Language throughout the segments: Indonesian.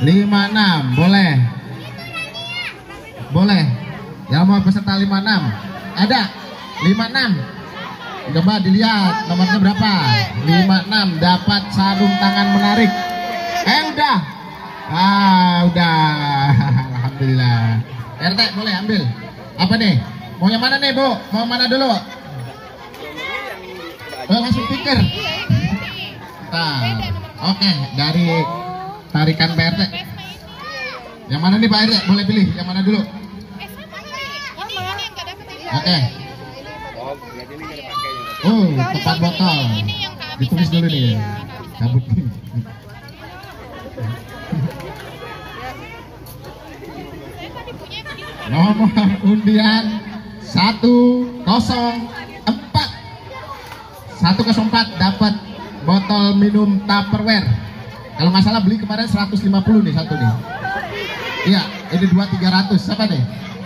56 boleh. Boleh. Yang mau peserta 56 ada 56. Coba dilihat nomornya berapa. 56 dapat sarung tangan menarik. Udah. Udah. Alhamdulillah. RT boleh ambil. Apa nih? Mau yang mana nih, Bu? Mau mana dulu? Langsung pikir. Oke, dari tarikan Pak RT. Yang mana nih Pak RT? Boleh pilih yang mana dulu? Oke. Tepat botol. Ditulis dulu nih. Cabut. Nomor undian 104. 104 dapat botol minum Tupperware. Kalau nggak salah beli kemarin 150 nih satu nih. Iya, ini 2-300. Siapa nih?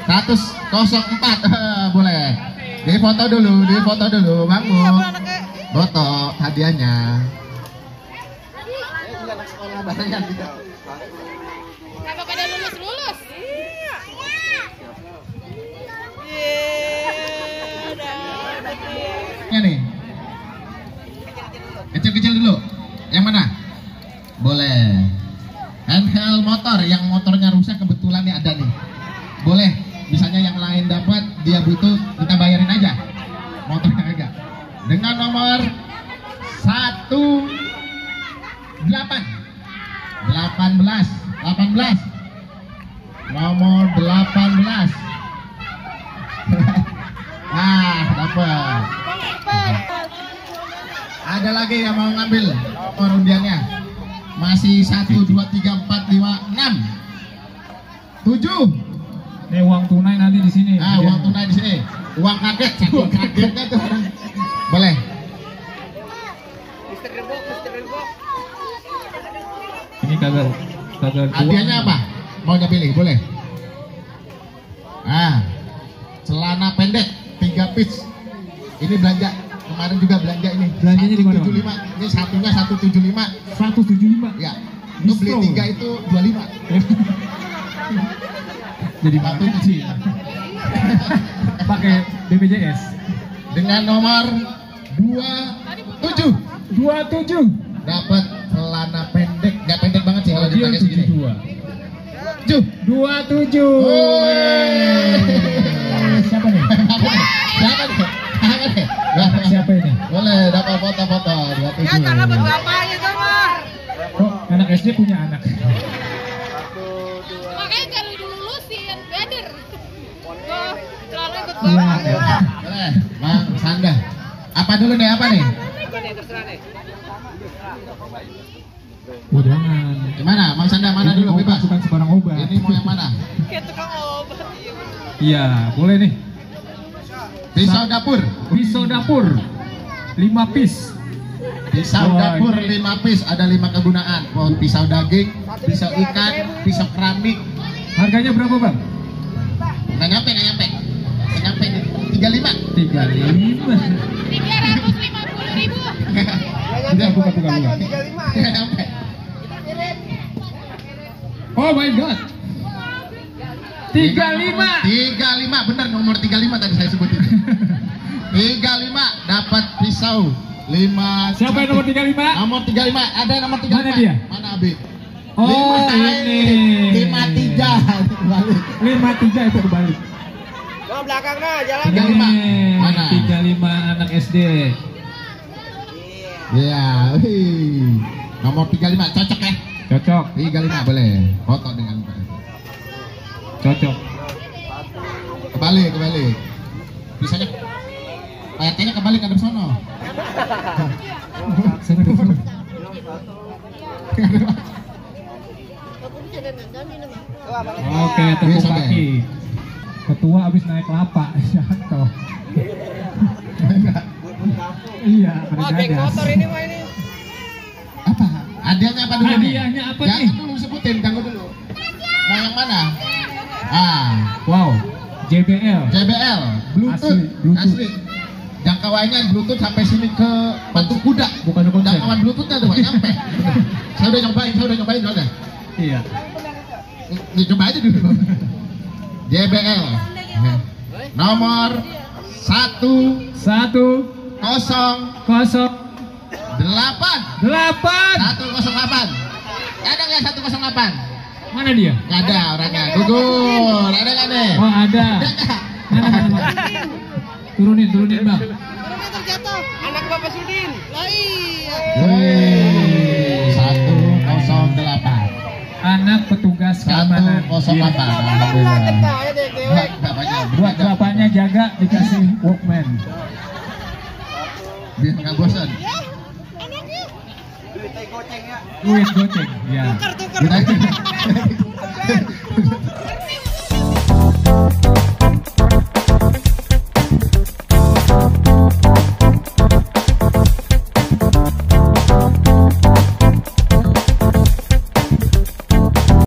104. Boleh. Di foto dulu, Bang Bu. Foto hadiahnya. Kenapa pada lulus? Iya nih. Kecil-kecil dulu. Yang mana? Boleh. Handheld motor, yang motornya rusak kebetulan nih ada nih. Boleh. Misalnya yang lain dapat, dia butuh, kita bayarin aja. Motornya agak. Dengan nomor 18. Nomor 18. Dapat. Ada lagi yang mau ngambil nomor undiannya? Masih 1, 2, 3, 4, 5, 6, 7. Ini uang tunai nanti di sini. Uang tunai di sini. Uang kaget, saking kagetnya tuh. Boleh. Ini kagak hadiahnya apa? Maunya pilih, boleh. Celana pendek 3 piece. Ini belanja. Kemarin juga belanja ini. Belanjanya di mana? 175. Ini satunya 175. 175. Ya. Lu beli 3 itu 25. Jadi batu kecil. Pakai BPJS. Dengan nomor 27. 27. Dapat celana pendek. Nggak pendek banget sih kalau dipakai segini. 27. Siapa nih? Siapa ini? Boleh dapat foto-foto 27. Ya karena bapaknya tuh mah. Oh, anak SD punya anak. Makanya kalau dilulusin bener. Selalu ikut Iya. bapak. Boleh, Bang Sanda. Apa dulu nih? Apa nih? Jangan. Gimana? Bang Sanda mana Ini dulu obat, bebas? bukan sebarang obat. Ini mau yang mana? Kayak tukang obat. Iya, boleh nih. Pisau dapur. Pisau dapur 5 piece. Pisau Wah, dapur ini. 5 piece, ada 5 kegunaan. Mau pisau daging, pisau ikan, pisau keramik. Harganya berapa, Bang? Nggak nyampe nih. 35. 35. 350.000. Udah, buka. Nggak nyampe. Oh my god. 35. 35, benar nomor 35 tadi saya sebutin. 35 dapat pisau 5. Siapa yang nomor 35? Nomor 35, ada nomor 35. Mana dia? Mana Abi? Oh, ini. 53. Balik. 53 itu kebalik. Lo belakang nah, jalan. 35. Mana? 35 anak SD. Iya, nomor 35 cocok ya? Cocok. 35 boleh. Foto dengan Pak. Cocok. Kebalik. Bisanya Pak RT-nya kebalik ada sono. Sana di sana. Oke, tepuk kaki. Ketua abis naik kelapa, jatuh. Iya, Oh, geng motor ini mah ini. Apa? Hadiahnya apa dulu nih? Hadiahnya apa nih? Jangan dulu sebutin, tunggu dulu. Mau yang mana? Wow, JBL. JBL, Bluetooth, asli. Jangkauannya Bluetooth sampai sini ke Batu Kuda. Bukan konsen. Jangkauan Bluetoothnya tuh nggak nyampe. Saya udah nyobain soalnya. Iya. Ini coba aja dulu. JBL nomor 108 108. 108. Ada nggak 108? Mana dia? Nggak ada orangnya. Gugur. Ada nggak nih? Oh ada. Ada nggak? Mana? Turunin bang. Orangnya terjatuh. Anak Bapak Sudin. Lah iya. Wih, 108. Anak petugas keamanan. 108. Alhamdulillah. Bapaknya. Buat bapaknya jaga dikasih Walkman. Biar nggak bosan. Duit goceng. Ya. Tukar. Kita